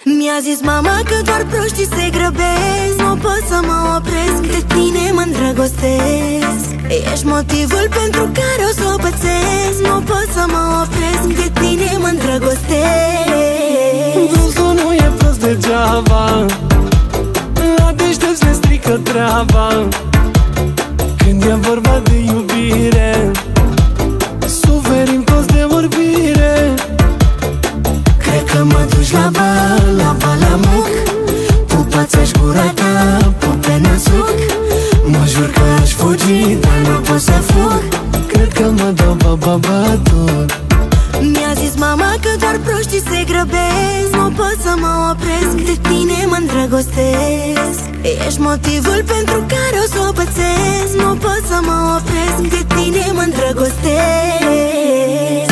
Mi-a zis mama că doar proștii se grăbesc. Nu pot să mă opresc, de tine mă îndrăgostesc. Ești motivul pentru care o să o pățesc. Nu pot să mă opresc, de tine mă îndrăgostesc. Brustul nu e prost degeaba, la deștept se strică treaba. Când e vorba de iubire, suferim toți de vorbire. Cred că mă duci la balamuc. Pupați-aș gura ta, pupe năsuc. Mă jur că aș fugi, dar nu pot să fug. Cred că mă dau bătut. Mi-a zis mama că doar proștii se grăbesc. Nu pot să mă opresc, de tine mă îndrăgostesc. Ești motivul pentru care o să o pățesc. Nu pot să mă opresc, de tine mă îndrăgostesc.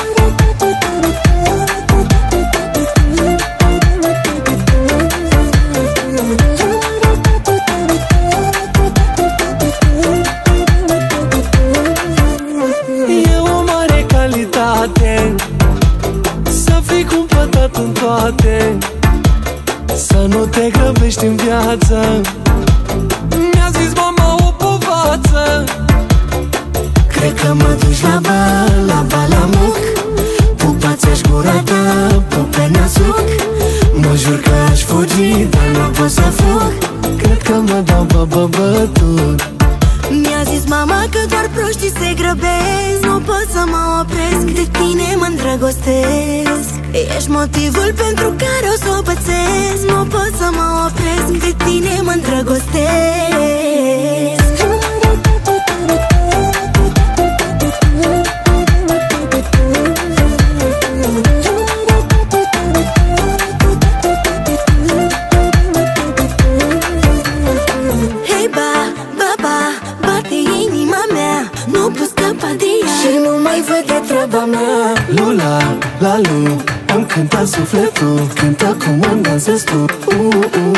Să fii cumpătat în toate, să nu te grăbești în viață. Mi-a zis mama o povață. Cred că mă duci la balamuc. Pupați-aș gura ta, pupe năsuc. Mă jur că aș fugi, dar nu pot să fug. Cred că mă dau bătut. Mi-a zis mama că doar proștii se grăbesc. Nu pot să mă opresc, de tine mă îndrăgostesc. Ești motivul pentru care o să o pățesc. Nu pot să mă opresc, de tine mă îndrăgostesc. Și nu mai văd de treaba mea. Lula, la lu, îmi cânta sufletul. Cântă cum îmi dansezi tu.